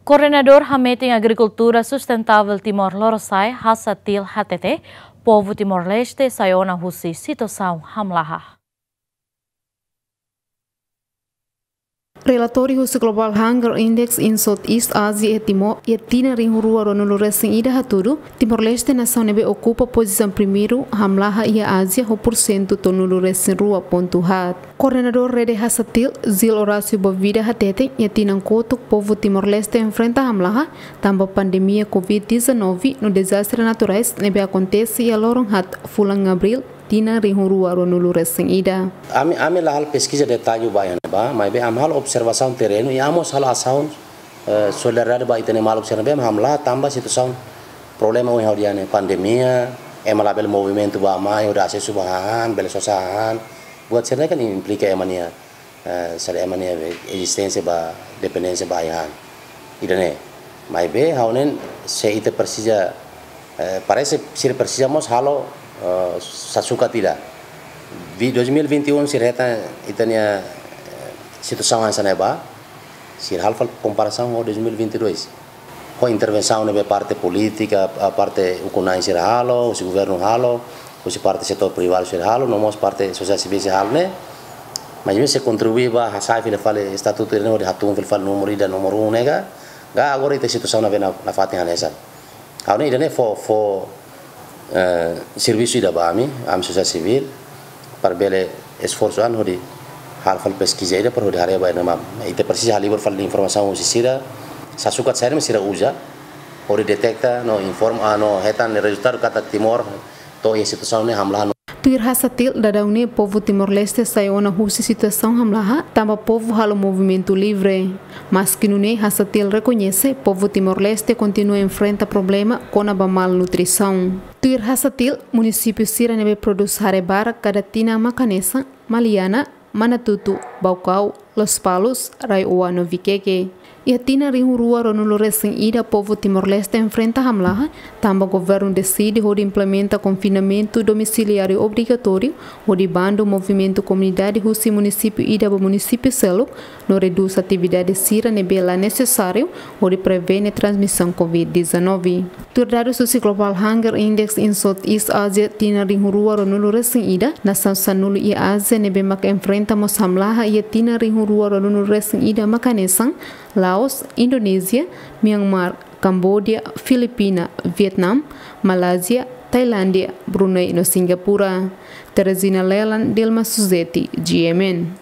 Coordenador Meeting Agricultura Sustentável Timor-Leste, Hassatil HTT, povo Timor-Leste sayona husi situação hamlaha. Relatório do Global Hunger Index in Southeast Asia e Timor e tina rinhurua ronulu recém ida haturu, Timor-Leste nação nebe ocupa posição primeiro, hamlaha e a Ásia o porcento tonulu recém rua ponto hat. Coordenador Rede Hassatil, Zil Horácio Bovida Hatete, e tina koto povo Timor-Leste enfrenta hamlaha, tamba pandemia Covid-19 no desastre naturais nebe acontece e a lorong hat fulang abril, tina rinhurua ronulu recém ida. Ami la hal pesquisa detalhe baiana ba, mas bem am hal observação terreno e amos hal ação solidariedade ba itene mal observação bem am lá tamba situação problema o haudiane pandemia emalabel movimento ba mai o acesso bahan bel sosahan buat serna kan implica emania sare emania existência ba dependência baian idane mas bem haunen se ite precisa parece ser precisamos halo sasuka tidak. Di 2021 sireta itania situação essa neba, sir halfal comparação com 2022. Com intervenção nebe parte política, a parte econômica sir halo, o governo halo, o parte setor privado sir halo, nomos parte sociedade civil sir halo né. Mas se contribuir ba hasai file fale estatuto ele no de hatung file fale número ida número 1 nega, ga agora ita situação na fatinha nessa. Aune ida né for serviço ida ba ami sociedade civil para bele esforço an hodi hal fal pesquisa ida para hodi hare ba nama ite precisa halibor fal informação o sira sasukat saya mesira uja hodi detecta no informa no hetan resultado kata Timor to e situação ne hamlah. Tuir Hassatil dadaune povo Timor-Leste sayona husi situação hamlaha, tamba povo halo movimento livre. Mas que nune Hassatil reconhece povo Timor-Leste continua enfrenta problema com a malnutrição. Tuir Hassatil, município sira nebe produz harebar Cadatina Macanesa, Maliana, Manatutu, Baucau, Los Palos, Raioa Noviqueque. E a tina rinhurua ronulu recém ida povo Timor-Leste enfrenta hamlaha, tamba governo decide onde implementa confinamento domiciliário obrigatório, onde bando o movimento comunidade husi município ida para município selo, no reduz atividade sira nebela necessário, onde prevene transmissão Covid-19. Tur dados do Global Hunger Index in Southeast Asia tina rinhurua ronulu recém ida, nação sanulu e Ásia nebe mak enfrenta mos hamlaha e a tina rinhurua ronulu recém ida makanesang, Laos, Indonésia, Myanmar, Cambodia, Filipina, Vietnam, Malásia, Tailândia, Brunei no Singapura. Teresina Leland, Dilma Suzeti, GMN.